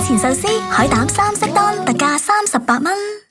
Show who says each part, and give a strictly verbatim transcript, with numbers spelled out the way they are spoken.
Speaker 1: 前壽司海膽三色丼，特價三十八蚊。